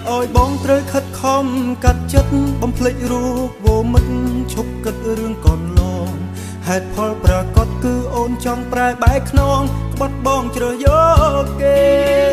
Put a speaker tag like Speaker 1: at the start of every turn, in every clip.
Speaker 1: ឲ្យបងត្រូវខិតខំកាត់ចិត្តបំភ្លេចរូបវមិតឈប់គិតរឿងកូនឡងហេតុផលប្រកបគឺអូនចង់ប្រែបែកខ្នងក្បត់បងជ្រើសយកគេ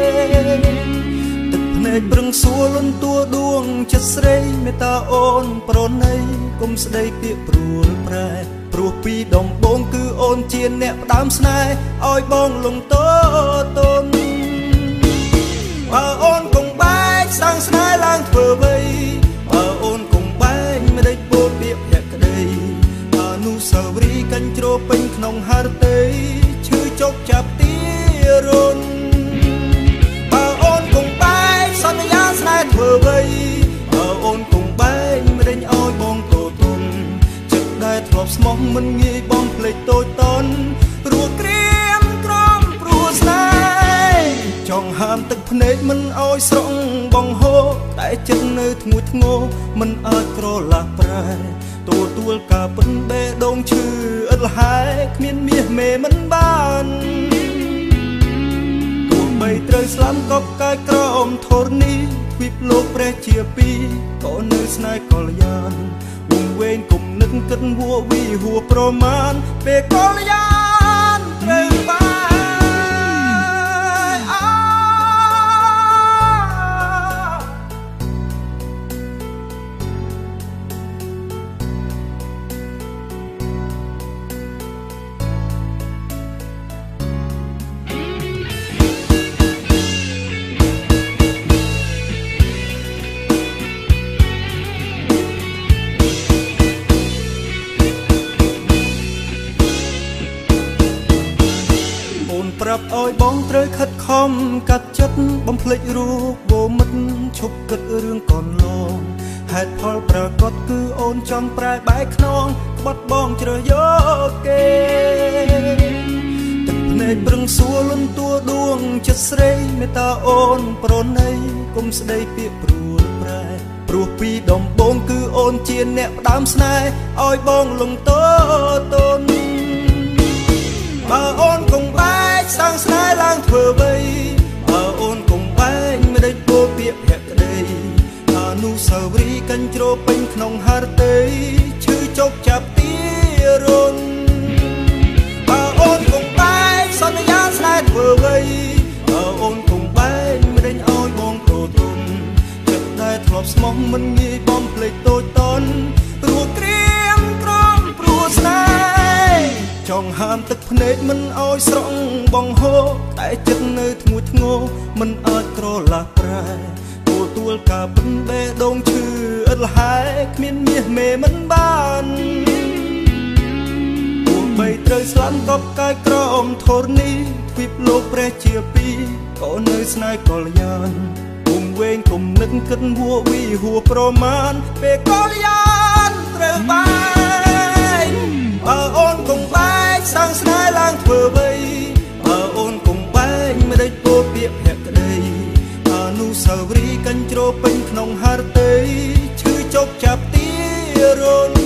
Speaker 1: ទឹកភ្នែកប្រឹងសួរលន់តួដួងចិត្តស្រីមេត្តាអូនប្រណីគុំស្ដីពាក្យព្រួលប្រែព្រោះពីដំបូងគឺអូនជាអ្នកផ្ដើមស្នេហ៍ឲ្យបងលងតតនបើអូនគង់បែកសាំងស្នេហ៍ឡើងធ្វើអ្វីបើអូនគង់បែកមិនដេចពោលពាក្យភក្តីអនុស្សាវរីយ៍កាញ់ជ្រោពេញក្នុងហឫទ័យឈឺចុកចាប់ទីរុនបើអូនគង់បែកសន្យាស្នេហ៍ធ្វើអ្វីបើអូនគង់បែកមិនដេចឲ្យបងទទនចិត្តដែលធ្លាប់ស្មោះមិនងាយបងភ្លេចតូចតន់រួចក្រៀមក្រំព្រោះស្នេហ៍ចង់ហាមទឹកភ្នែកមិនអោយស្រង់បងហូរតែចិត្តនៅធ្ងួចធ្ងរមិនអាចក្រឡាស់ប្រែទទួលការពិនបេះដូងឈឺឥតលហែគ្មានមាសមេមិនបានទោះបីត្រូវស្លាប់ក៏កាយក្រមធរនេះទ្វីបលោកព្រះជាពីរក៏នៅស្នេហ៍កល្យានវងវែងគុំនឹកគិតវក់វីហួរប្រមាណពេលកល្យានត្រូវបានប្រាប់ឲ្យបងត្រូវខិតខំកាត់ចិត្តបំភ្លេចរូបវមិតឈប់គិតរឿងកូនឡងហេតុផលប្រកបគឺអូនចង់ប្រែបែកខ្នងក្បត់បងជ្រើសយកគេទឹកភ្នែកប្រឹងសួរលន់តួដួងចិត្តស្រីមេត្តាអូនប្រណីគុំស្ដីពាក្យព្រួលប្រែព្រោះពីដំបូងគឺអូនជាអ្នកផ្ដើមស្នេហ៍ឲ្យបងលងតតនបើអូនគង់បែកសាំងស្នេហ៍ឡើងធ្វើអ្វីបើអូនគង់បែកមិនដេចពោលពាក្យភក្តីអនុស្សាវរីយ៍កាញ់ជ្រោពេញក្នុងហឫទ័យឈឺចុកចាប់ទីរុនបើអូនគង់បែកសន្យាស្នេហ៍ធ្វើអ្វីបើអូនគង់បែកមិនដេចឲ្យបងទទនចិត្តដែលធ្លាប់ស្មោះមិនងាយបំភ្លេចតូចតន់ព្រោះក្រៀមក្រំព្រោះស្នេហ៍ចង់ហាមទឹកភ្នែកមិនអោយស្រង់បងហូរតែចិត្តនៅធ្ងួចធ្ងរមិនអាចក្រឡាស់ប្រែទទួលការពិនបេះដូងឈឺឥតលហែគ្មានមាសមេមិនបានទោះបីត្រូវស្លាប់ក៏កាយក្រមធរនេះទ្វីបលោកព្រះជាពីរក៏នៅស្នេហ៍កល្យានវងវែងគុំនឹកគិតវក់វីហួរប្រមាណពេលកល្យានត្រូវបានបើអូនគង់បែកសាំងស្នេហ៍ឡើងធ្វើអ្វីបើអូនគង់បែកមិនដេចពោលពាក្យភក្តីអនុស្សាវរីយ៍កាញ់ជ្រោពេញក្នុងហឫទ័យឈឺចុកចាប់ទីរុន